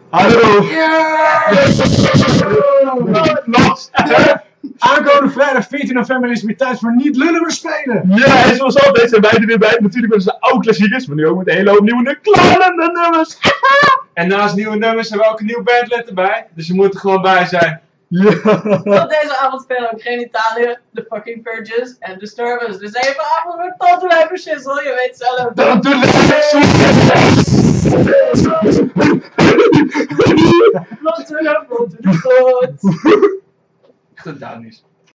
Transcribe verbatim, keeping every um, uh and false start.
Hallo! Los! Aankomende vrijdag veertien november is het weer tijd voor Niet Lullen, maar Spelen! Ja, en zoals altijd zijn wij er weer bij. Natuurlijk met onze oude klassiekers, maar nu ook met een hele hoop nieuwe kleinere nummers. En naast nieuwe nummers hebben we ook een nieuw bandlid erbij. Dus je moet er gewoon bij zijn. Ja. Op deze avond spelen ook geen Italië, The Fucking Purges en Disturbance. Dus even avond met Tot Lijper Shizzle, je weet zelf. Dat doe Vlot to the front to the foot. Gedaan is.